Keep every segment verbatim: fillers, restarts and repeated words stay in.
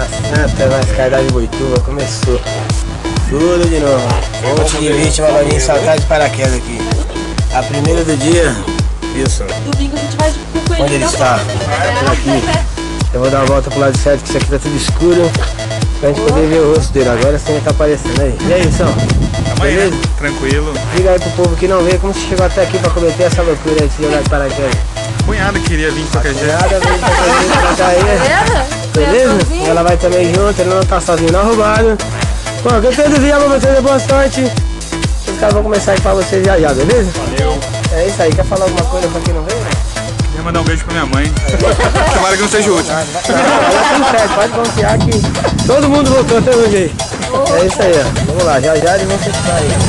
Até mais Caridade de Boituva, começou tudo de novo. Monte de vítima vai saltar de paraquedas aqui. A primeira do dia, Wilson. Domingo a gente vai pro coelho. Onde ele está? Por aqui. Eu vou dar uma volta pro lado certo, que isso aqui tá tudo escuro, pra gente poder ver o rosto dele. Agora sim ele tá aparecendo aí. E aí, Wilson? Beleza? Tranquilo. Diga aí pro povo que não vê como você chegou até aqui pra cometer essa loucura aí de se jogar de paraquedas. Cunhada queria vir de qualquer jeito. Cunhada veio pra cá aí. Beleza? E ela vai também junto, ele não tá sozinho não, roubado. Bom, eu quero desejar pra vocês boa sorte. Os caras vão começar aí pra vocês já já, beleza? Valeu. É isso aí, quer falar alguma coisa pra quem não veio? Queria mandar um beijo pra minha mãe. Tomara que não seja o último. Pode confiar que todo mundo voltou até hoje aí. É isso aí, ó. Vamos lá, já já eles vão se estar aí.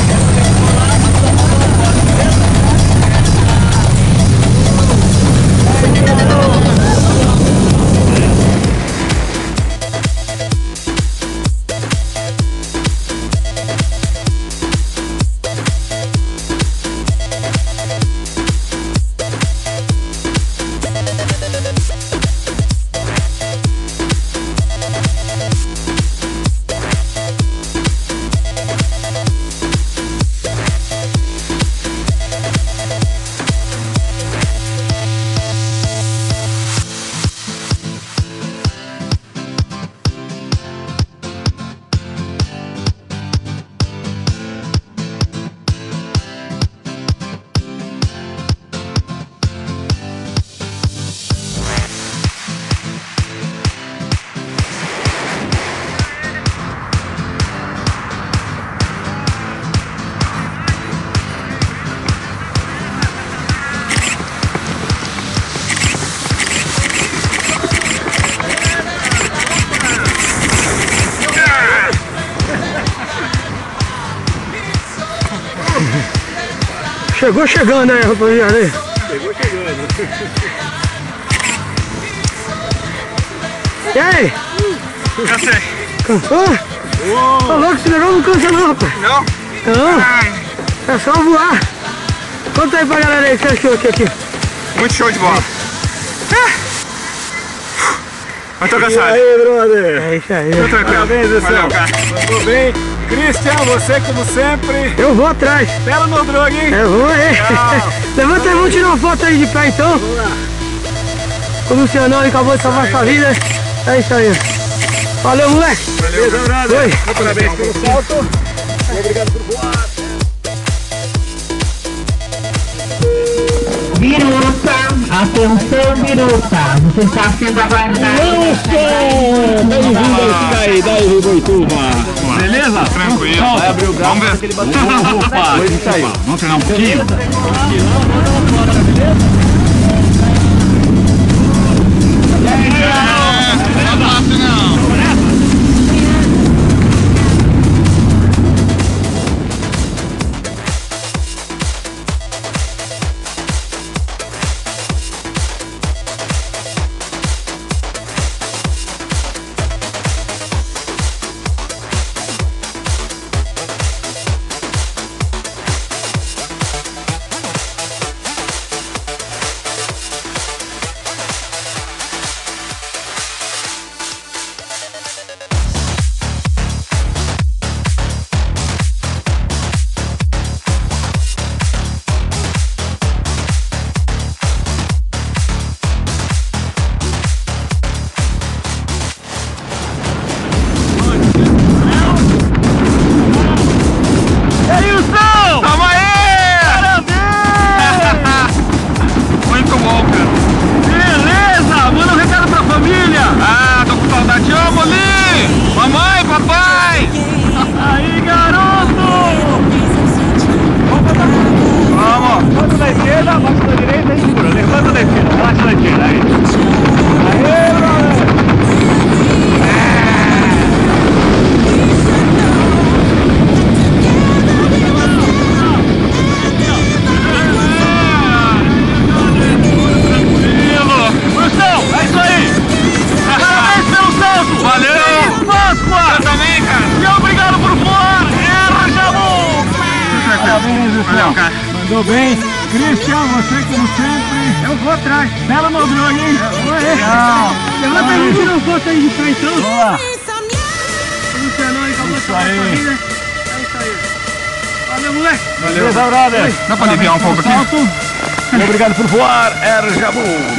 Chegou chegando aí, rapaziada. Chegou chegando. E aí? Cansei. Cansou? Tá louco, esse negócio não cansa não, rapaz. Não? Não. É só voar. Conta aí pra galera aí o que você achou aqui, aqui. Muito show de bola. Mas tô cansado. E aí, brother? É isso aí. Tô tranquilo. Parabéns, Wilson. Valeu, cara. Mandou bem. Cristian, você como sempre. Eu vou atrás. Bela no droga, hein? Eu vou aí. Levanta aí, vamos tirar uma foto aí de pé então. Vamos lá. O Lucianão acabou de salvar sua vida. É isso aí. Valeu, moleque. Beleza, brother. Oi. Parabéns pelo salto. Obrigado por voar. Biruta, atenção Biruta, você está sendo aguardado. Bem-vindo ao Sky da Boituva. Beleza? Tranquilo. Vai abrir o braço. Vamos ver. Opa, isso aí. Vamos treinar um pouquinho? Não é fácil não. Valeu, cara. Mandou bem. Cristian, você como sempre. Eu vou atrás. Bela no drone, hein? Eu vou aí. Tchau. Levanta aí, tira uma foto aí de cá então. Vamos lá. Luciano aí, acabou de salvar a sua vida. É isso aí. Valeu, moleque. Valeu. Beleza, brother. Dá pra aliviar um pouco aqui? Salto. E obrigado por voar, Air Jabu.